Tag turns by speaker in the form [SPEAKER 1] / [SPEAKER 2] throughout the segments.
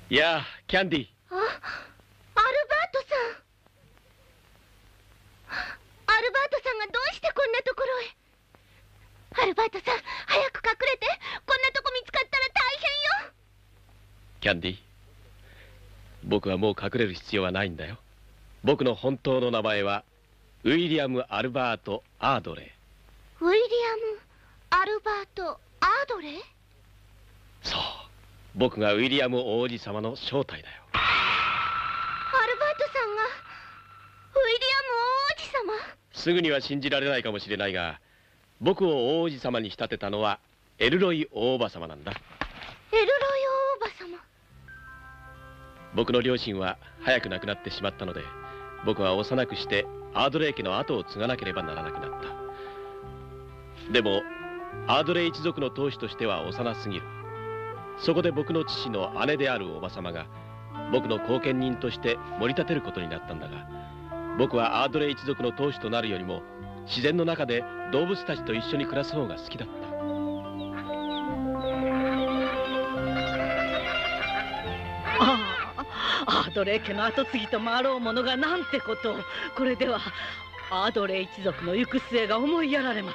[SPEAKER 1] いやあ、キャンディー。
[SPEAKER 2] アルバートさん。アルバートさんがどうしてこんなところへ。アルバートさん、早く隠れて。こんなとこ見つかったら大変よ。
[SPEAKER 1] キャンディー、僕はもう隠れる必要はないんだよ。僕の本当の名前はウィリアム・アルバート・アードレー。
[SPEAKER 2] ウィリアム・アルバート・アードレー。
[SPEAKER 1] そう、僕がウィリアム王子様の正体だよ。
[SPEAKER 2] アルバートさんがウィリアム王子様。
[SPEAKER 1] すぐには信じられないかもしれないが、僕を王子様に仕立てたのはエルロイ大叔母様なんだ。
[SPEAKER 2] エルロイ大叔母様。
[SPEAKER 1] 僕の両親は早く亡くなってしまったので、僕は幼くしてアードレイ家の後を継がなければならなくなった。でもアードレイ一族の当主としては幼すぎる。そこで僕の父の姉であるおば様が僕の後見人として盛り立てることになったんだが、僕はアードレイ一族の当主となるよりも自然の中で動物たちと一緒に暮らす方が好きだった。
[SPEAKER 3] アードレイ家の跡継ぎと回ろうものがなんてことを。これではアードレイ一族の行く末が思いやられます。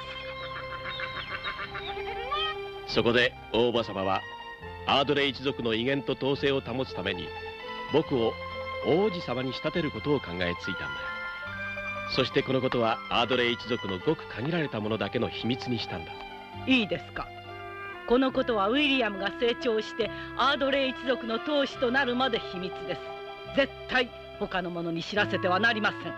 [SPEAKER 1] そこで大叔母様はアードレイ一族の威厳と統制を保つために僕を王子様に仕立てることを考えついたんだよ。そしてこのことはアードレイ一族のごく限られた者だけの秘密にしたんだ。
[SPEAKER 3] いいですか。このことはウィリアムが成長してアードレイ一族の当主となるまで秘密です。絶対他の者に知らせてはなりません。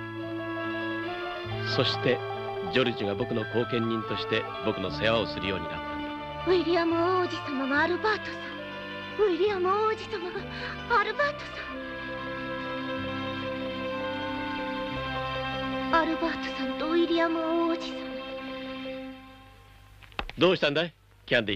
[SPEAKER 1] そしてジョルジュが僕の後見人として僕の世話をするようになったんだ。
[SPEAKER 2] ウィリアム王子様がアルバートさん。ウィリアム王子様がアルバートさん。アルバートさんとウィリアム王子様。
[SPEAKER 1] どうしたんだいキャンディー。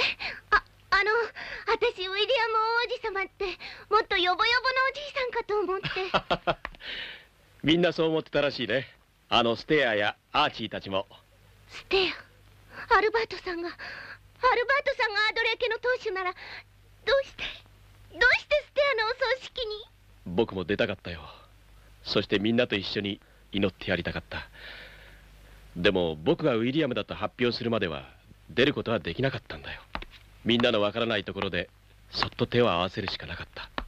[SPEAKER 2] 私ウィリアム王子様ってもっとヨボヨボのおじいさんかと思って。
[SPEAKER 1] みんなそう思ってたらしいね。ステアやアーチーたちも。
[SPEAKER 2] ステア。アルバートさんがアードレイ家の当主ならどうしてステアのお葬式に。
[SPEAKER 1] 僕も出たかったよ。そしてみんなと一緒に祈ってやりたかった。でも僕がウィリアムだと発表するまでは出ることはできなかったんだよ。みんなのわからないところでそっと手を合わせるしかなかった。